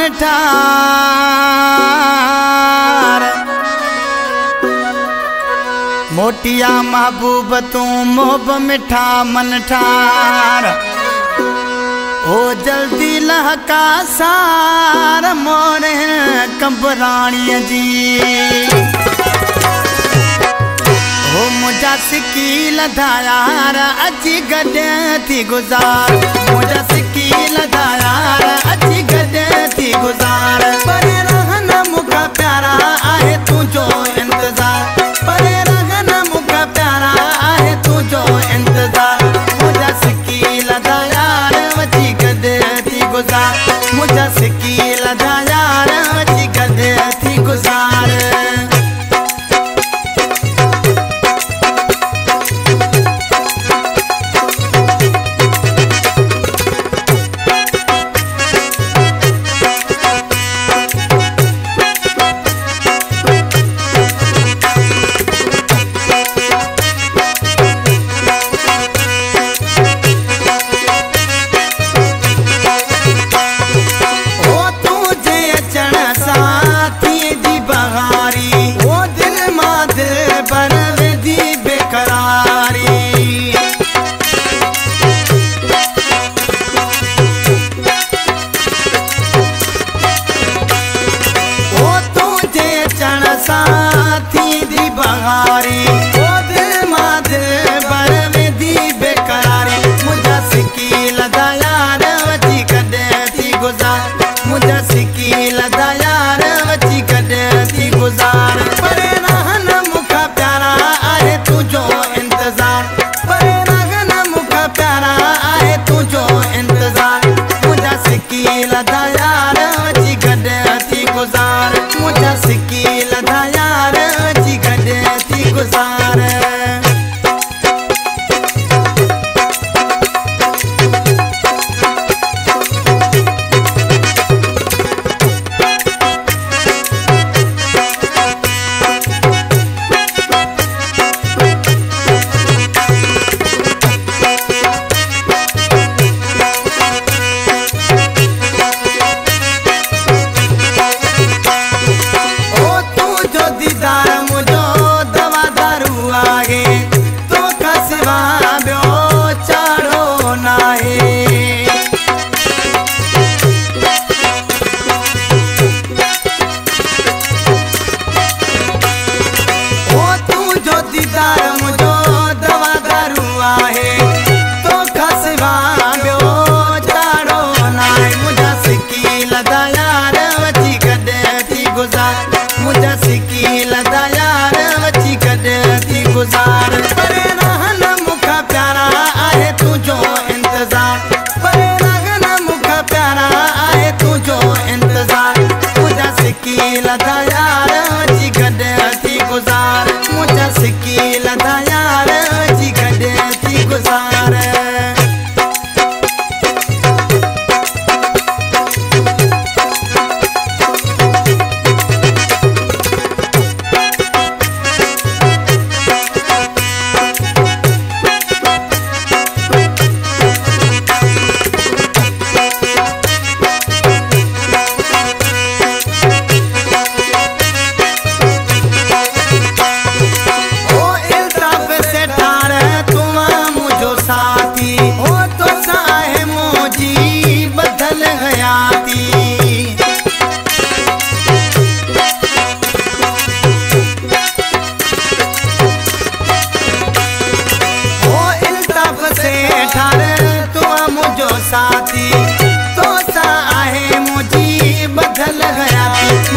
मन ठार मोटिया महबूब तू मोब मिठा मन ठार ओ जल्दी लहका सार मोरे कंबराणीअ जी ओ मुझा सिकील धायार अची गॾु थी गुज़ार मुझा सिकील धायार अची गॾु थी गुज़ार परे रहन मूंखां प्यारा आहे तुंहिंजो इंतज़ार परे रहन मूंखां प्यारा आहे तुंहिंजो इंतज़ार मुझा सिकील धायार अची गॾु थी गुज़ार मुझा सिकील धायार अची गॾु थी गुज़ार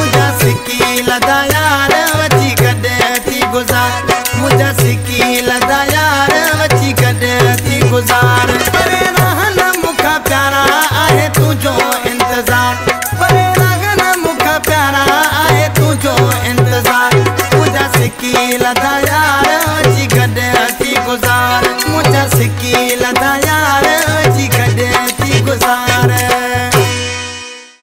मुझा सिकील